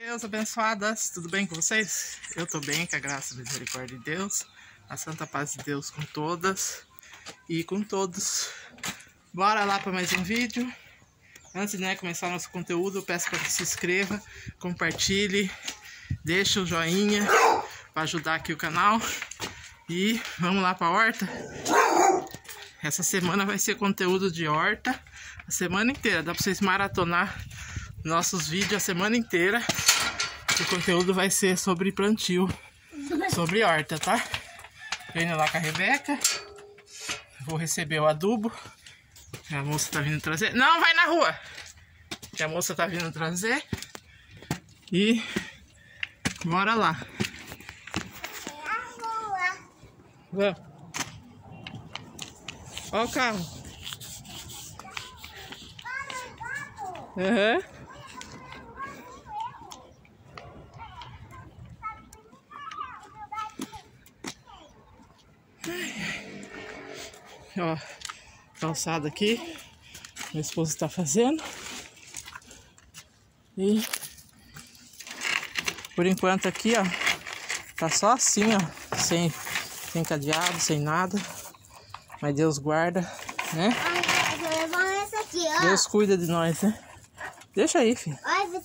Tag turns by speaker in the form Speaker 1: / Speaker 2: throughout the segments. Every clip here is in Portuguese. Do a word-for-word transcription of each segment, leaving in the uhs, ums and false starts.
Speaker 1: Deus abençoadas, tudo bem com vocês? Eu tô bem, com a graça e a misericórdia de Deus, a santa paz de Deus com todas e com todos. Bora lá para mais um vídeo. Antes de né, começar nosso conteúdo, eu peço para que se inscreva, compartilhe, deixe o joinha para ajudar aqui o canal. E vamos lá para a horta. Essa semana vai ser conteúdo de horta a semana inteira, dá para vocês maratonar nossos vídeos a semana inteira. O conteúdo vai ser sobre plantio, sobre horta, tá? Tô indo lá com a Rebeca. Vou receber o adubo. A moça tá vindo trazer. Não, vai na rua! Que a moça tá vindo trazer. E bora lá. Vamos. Ó o carro. Aham. Uhum. Ó, calçada aqui, meu esposo está fazendo. E por enquanto aqui, ó, tá só assim, ó, sem, sem cadeado, sem nada. Mas Deus guarda, né? Deus cuida de nós, né? Deixa aí, filho.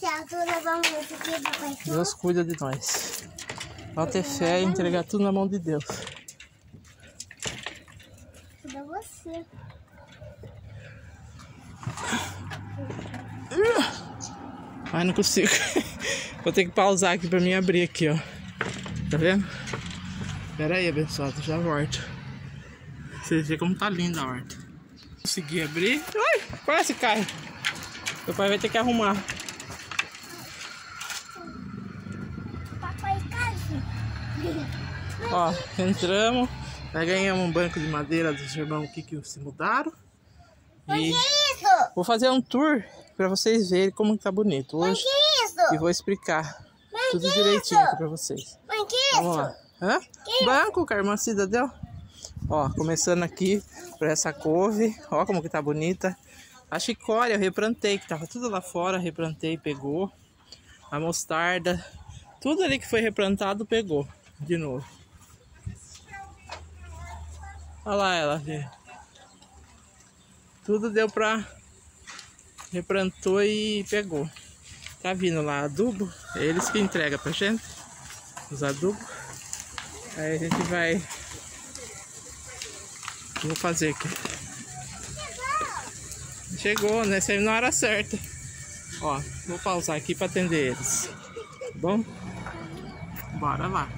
Speaker 1: Deus cuida de nós. Pode ter fé e entregar tudo na mão de Deus. Você. Ai, não consigo. Vou ter que pausar aqui pra mim abrir aqui, ó. Tá vendo? Pera aí, abençoado, já volto. Vocês vê como tá linda a horta. Consegui abrir. Ai, quase cai. Meu pai vai ter que arrumar.
Speaker 2: Papai cai.
Speaker 1: Ó, entramos. Aí ganhamos um banco de madeira dos irmãos aqui que se mudaram. E
Speaker 2: isso?
Speaker 1: Vou fazer um tour pra vocês verem como tá bonito hoje.
Speaker 2: Isso?
Speaker 1: E vou explicar
Speaker 2: Mãe,
Speaker 1: tudo
Speaker 2: que
Speaker 1: direitinho
Speaker 2: isso?
Speaker 1: aqui pra vocês.
Speaker 2: Mãe, que
Speaker 1: Vamos
Speaker 2: isso?
Speaker 1: lá. Hã?
Speaker 2: Que
Speaker 1: Banco que a irmã Cida deu. Ó, começando aqui por essa couve. Ó como que tá bonita. A chicória eu replantei, que tava tudo lá fora. Replantei, pegou. A mostarda. Tudo ali que foi replantado pegou de novo. Olha lá ela, filho. Tudo deu pra... replantou e pegou. Tá vindo lá adubo. É eles que entregam pra gente. Os adubos. Aí a gente vai... Vou fazer aqui. Chegou, né? Saiu na hora certa. Ó, vou pausar aqui pra atender eles. Tá bom? Bora lá.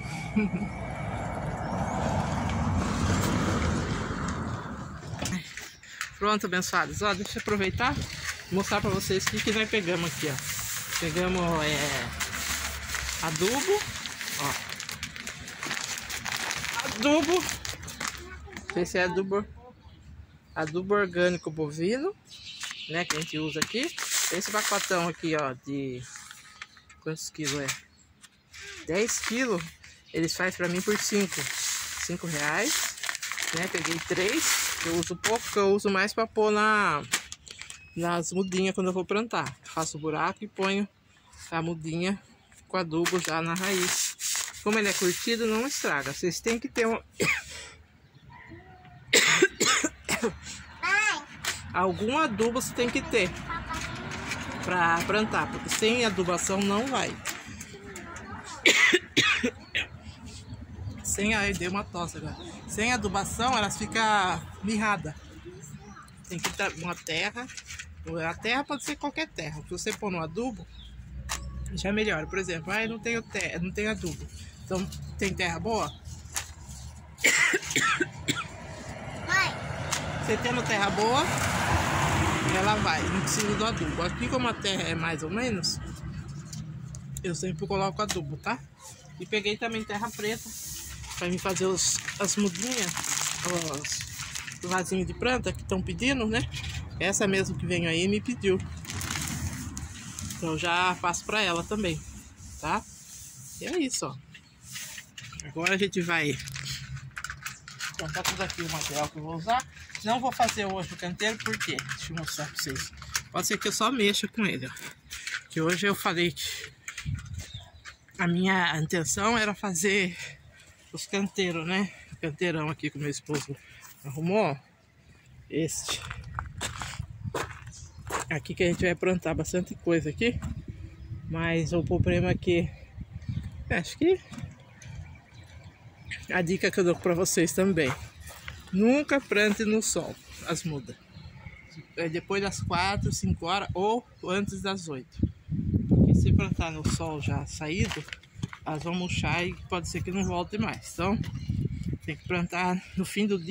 Speaker 1: Pronto, abençoados. Ó, deixa eu aproveitar e mostrar pra vocês o que, que nós pegamos aqui, ó. Pegamos é, adubo, ó. Adubo. Esse é adubo, adubo orgânico bovino, né? Que a gente usa aqui. Esse pacotão aqui, ó, de quantos quilos é? dez quilos. Eles fazem pra mim por cinco. cinco reais. Né? Peguei três. Eu uso pouco, porque eu uso mais para pôr na, nas mudinhas quando eu vou plantar. Faço buraco e ponho a mudinha com adubo já na raiz. Como ele é curtido, não estraga. Vocês têm que ter um... algum adubo você tem que ter para plantar, porque sem adubação não vai. Sem aí deu uma tosse agora. Sem adubação elas ficam mirradas. Tem que ter uma terra. A terra pode ser qualquer terra. Se você pôr no adubo, já melhora. Por exemplo, ah, eu não tenho terra, não tenho adubo. Então tem terra boa?
Speaker 2: Mãe.
Speaker 1: Você tendo terra boa, ela vai. Não precisa do adubo. Aqui como a terra é mais ou menos, eu sempre coloco adubo, tá? E peguei também terra preta. Pra mim fazer os, as mudinhas, os vasinhos de planta que estão pedindo, né? Essa mesmo que veio aí me pediu. Então já passo pra ela também, tá? E é isso, ó. Agora a gente vai plantar tudo aqui o material que eu vou usar. Não vou fazer hoje o canteiro, por quê? Deixa eu mostrar pra vocês. Pode ser que eu só mexa com ele, ó. Que hoje eu falei que a minha intenção era fazer os canteiros, né? O canteirão aqui que o meu esposo arrumou. Este. Aqui que a gente vai plantar bastante coisa aqui. Mas o problema é que... Acho que... A dica que eu dou pra vocês também. Nunca plante no sol as mudas. É depois das quatro, cinco horas ou antes das oito. Porque se plantar no sol já saído, elas vão murchar e pode ser que não volte mais. Então, tem que plantar no fim do dia.